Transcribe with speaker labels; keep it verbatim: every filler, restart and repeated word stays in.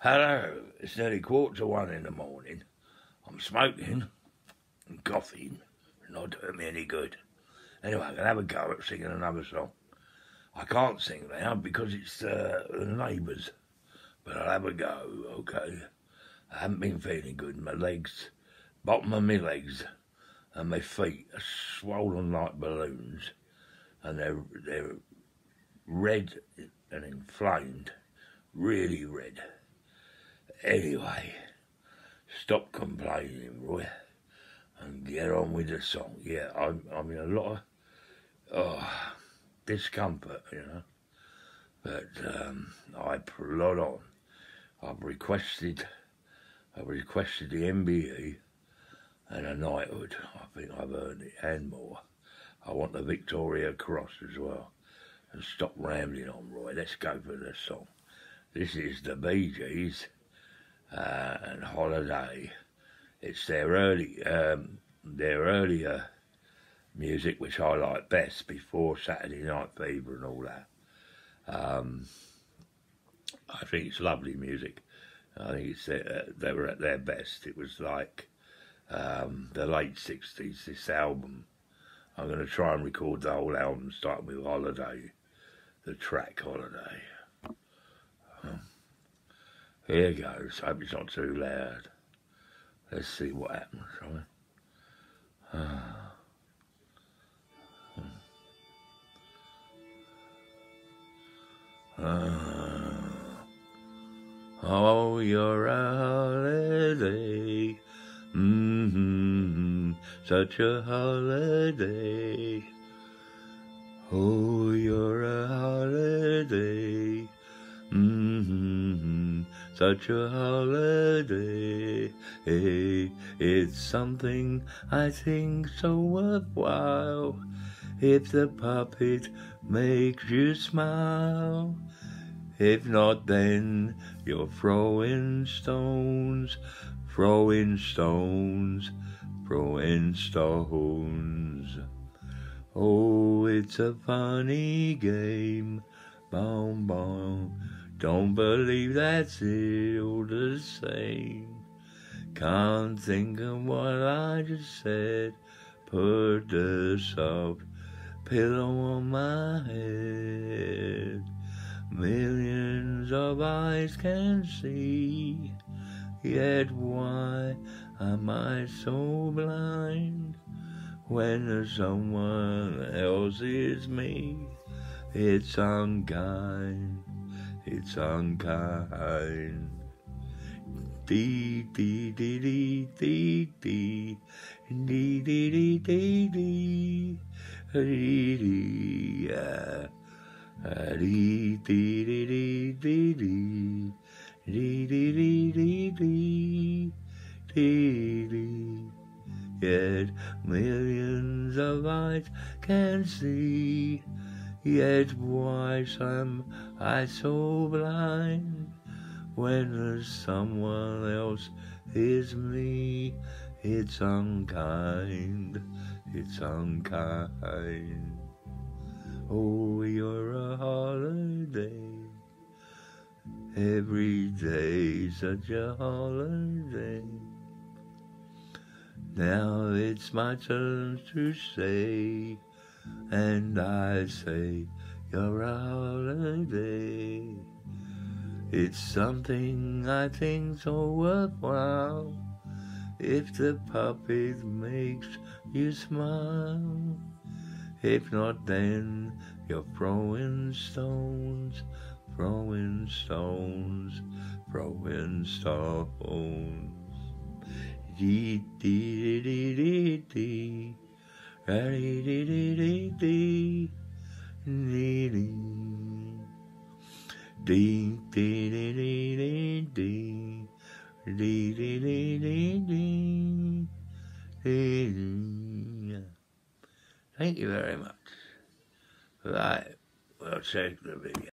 Speaker 1: Hello, it's nearly quarter to one in the morning. I'm smoking and coughing, not doing me any good. Anyway, I'm going to have a go at singing another song. I can't sing now because it's uh, the neighbours, but I'll have a go, okay? I haven't been feeling good. My legs, bottom of my legs and my feet are swollen like balloons, and they're, they're red and inflamed, really red. Anyway, stop complaining, Roy, and get on with the song. Yeah, I'm, I'm in a lot of oh, discomfort, you know, but um, I plod on. I've requested, I've requested the M V A R R and a knighthood. I think I've earned it and more. I want the Victoria Cross as well. And stop rambling on, Roy. Let's go for the song. This is the Bee Gees. Uh, and Holiday. It's their early, um, their earlier music, which I like best, before Saturday Night Fever and all that. Um, I think it's lovely music. I think it's uh, they were at their best. It was like um, the late sixties. This album, I'm going to try and record the whole album, starting with Holiday, the track Holiday. Um, Here goes. Hope it's not too loud. Let's see what happens, right? Ah. Ah. Oh, you're a holiday. Mm-hmm. Such a holiday. Oh, you're a holiday. Mm-hmm. Such a holiday, it's something I think so worthwhile. If the puppet makes you smile, if not, then you're throwing stones, throwing stones, throwing stones. Oh, it's a funny game, boom, boom. Don't believe that's it all the same. Can't think of what I just said. Put the soft pillow on my head. Millions of eyes can see, yet why am I so blind? When someone else is me, it's unkind. It's unkind. Dee dee dee dee dee dee dee dee dee dee dee dee dee yeah. Dee dee dee dee dee dee dee dee dee dee dee dee. Yet millions of eyes can see, yet why am I so blind? When someone else is me, it's unkind, it's unkind. Oh, you're a holiday, every day such a holiday. Now it's my turn to say, and I say, you're a holiday. It's something I think so worthwhile. If the puppet makes you smile, if not, then you're throwing stones, throwing stones, throwing stones. Dee dee dee dee dee. Dee dee dee dee dee dee dee dee dee dee dee dee dee dee. Thank you very much. Right, we'll check the video.